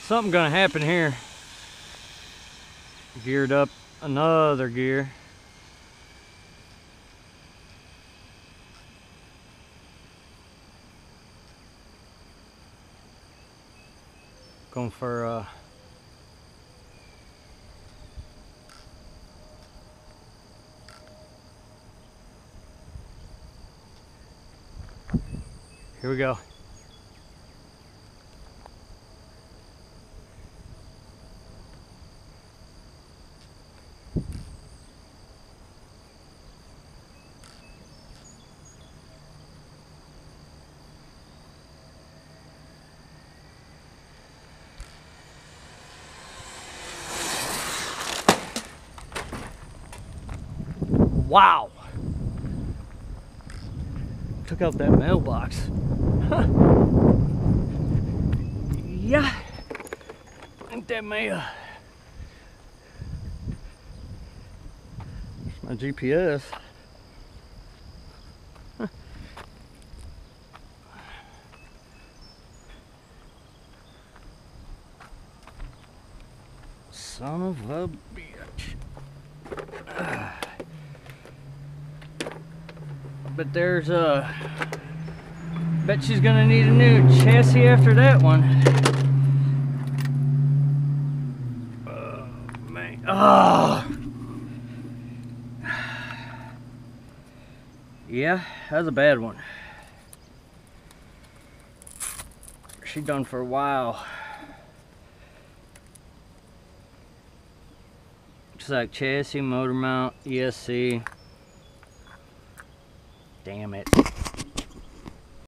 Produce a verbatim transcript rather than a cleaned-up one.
Something gonna happen here. Geared up another gear. Going for uh here we go. Wow! Took out that mailbox. Huh. Yeah. Ain't that mail? There's my G P S. Huh. Son of a bitch. But there's a, bet she's gonna need a new chassis after that one. Oh man, oh. Yeah, that was a bad one. She done for a while. Just like chassis, motor mount, E S C. Damn it.